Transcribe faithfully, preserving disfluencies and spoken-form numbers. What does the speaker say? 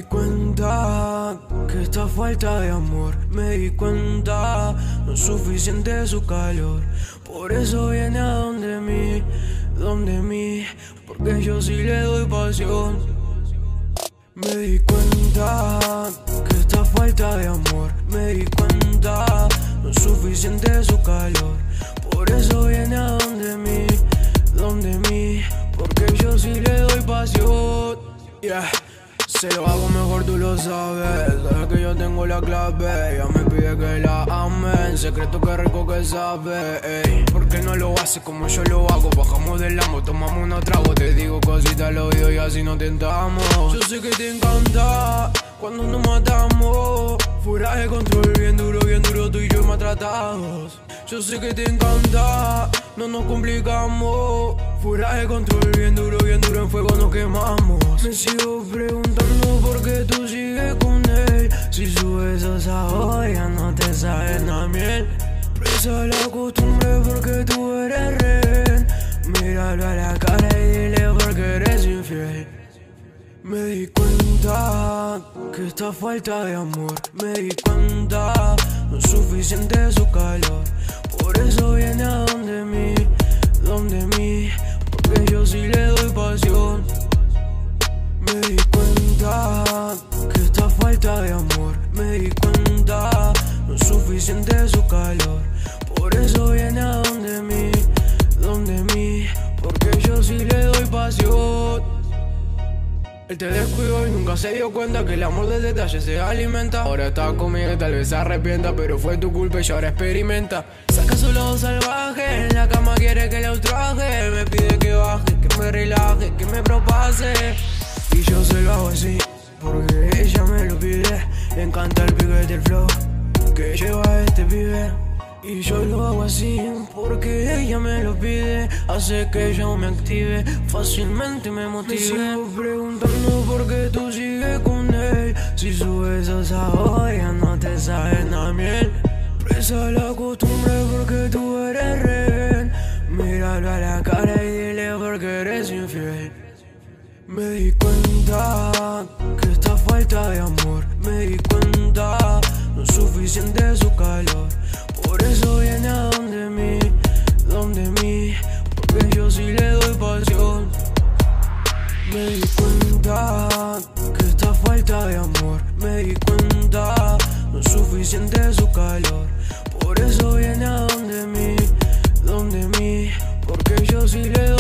cuenta que esta falta de amor, me di cuenta no es suficiente su calor. Por eso viene a donde mí, donde mí, porque yo sí le doy pasión. Me di cuenta que esta falta de amor, me di cuenta no es suficiente su calor. Por eso viene a donde mí, donde mí, porque yo sí le doy pasión. Yeah. Se lo hago mejor, tú lo sabes. Sabes que yo tengo la clave. Ella me pide que la ame. En secreto, que rico que sabe. Ey. ¿Por qué no lo haces como yo lo hago? Bajamos del amo, tomamos unos tragos. Te digo cositas al oído y así no tentamos. Yo sé que te encanta cuando nos matamos. Fuera de control, bien duro, bien duro, tú y yo maltratados. Yo sé que te encanta, no nos complicamos. Fuera de control, bien duro, bien duro, en fuego nos quemamos. Me sigo preguntando por qué tú sigues con él. Si sus besos ahora ya no te saben a miel. Presa la costumbre porque tú eres rehén. Míralo a la cara y dile porque eres infiel. Me di cuenta que esta falta de amor, me di cuenta no es suficiente su calor. Por eso viene a donde mí, donde mí, porque yo sí le doy pasión. Me di cuenta que esta falta de amor, me di cuenta no es suficiente su calor. Por eso viene a donde mí, donde mí, porque yo sí le doy pasión. Él te descuidó y nunca se dio cuenta que el amor del detalle se alimenta. Ahora está conmigo y tal vez se arrepienta, pero fue tu culpa y ahora experimenta. Saca su lado salvaje, en la cama quiere que le ultraje. Me pide que baje, que me relaje, que me propase. Y yo se lo hago así, porque ella me lo pide. Le encanta el piquete del flow que lleva este pibe. Y yo lo hago así porque ella me lo pide. Hace que yo me active, fácilmente me motive. Me sigo preguntando por qué tú sigues con él. Si sus besos ahora ya no te saben a miel. Presa la costumbre porque tú eres rehén. Míralo a la cara y dile porque eres infiel. Me di cuenta que esta falta de amor, me di cuenta no es suficiente su calor. Por eso viene a donde mí, donde mí, porque yo sí le doy pasión. Me di cuenta que esta falta de amor, me di cuenta no es suficiente su calor. Por eso viene a donde mí, donde mí, porque yo sí le doy pasión.